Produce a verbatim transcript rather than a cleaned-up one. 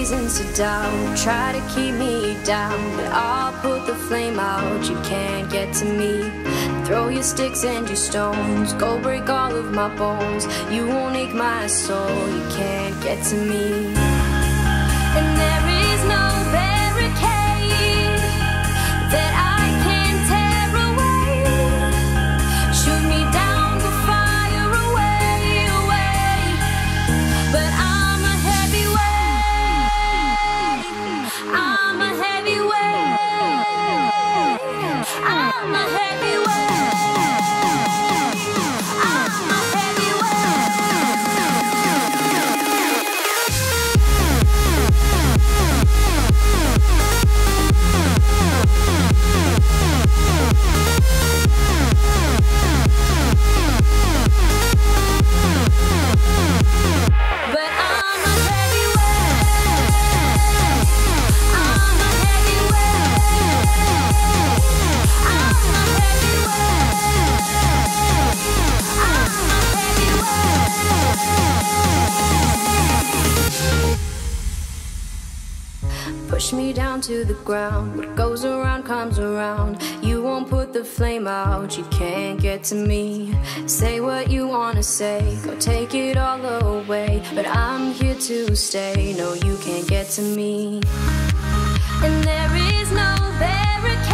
reasons to doubt, try to keep me down, but I'll put the flame out. You can't get to me. Throw your sticks and your stones, go break all of my bones. You won't ache my soul, you can't get to me. And there is no barricade that I can tear away. Shoot me down to fire away, away. But I'm a heavyweight, I'm a heavyweight, I'm a heavyweight. Push me down to the ground. What goes around comes around. You won't put the flame out, you can't get to me. Say what you wanna say, go take it all away, but I'm here to stay. No, you can't get to me. And there is no barricade